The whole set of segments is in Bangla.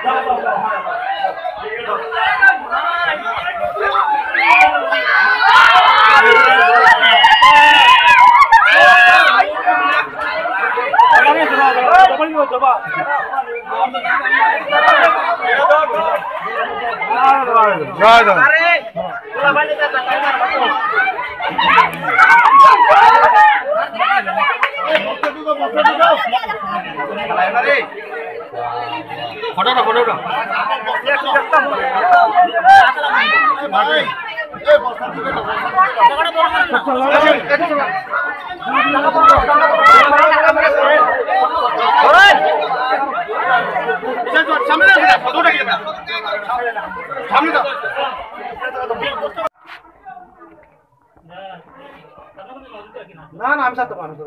না না আমি সাথে পারবো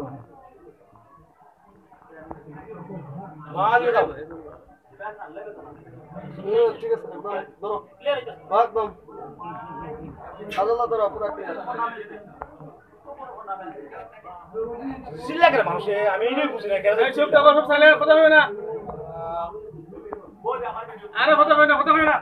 ঠিক আছে ধরো একদম আল্লাহ ধরো পুরো সিল্লা করে মানুষে আমি এই বুঝি না কেন সব টাকা সব চাইলে কথা হবে না আরে কথা হবে না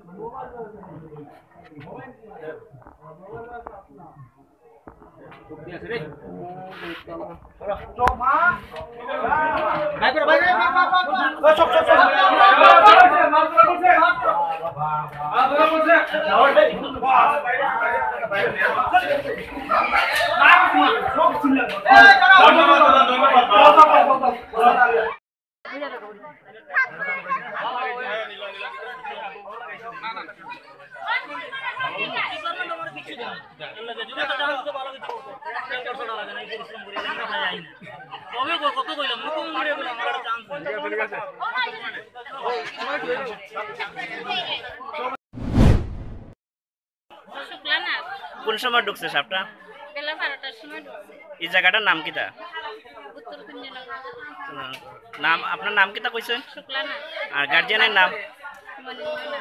কোন সময় ঢুকছে সাপটা? বেলা 12টার সময় ঢুকছে। এই জায়গাটার নাম কিটা? উত্তর কুঞ্জনগর। নাম আপনার নাম কিটা কইছেন? শুক্লানা। আর গার্জিয়ানের নাম? মনিমা।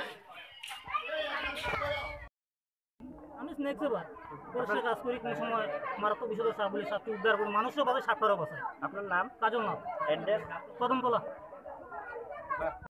আমি স্নেক সেভার পরিষ্কার কাজ করি, কোন সময় মারাত্মক বিষয় সাপ বলে সাপকে উদ্ধার করি, মানুষের বাদে সাপটারও বাঁচায়। আপনার নাম? কাজল নাথ, অ্যাড্রেস? কদমতলা।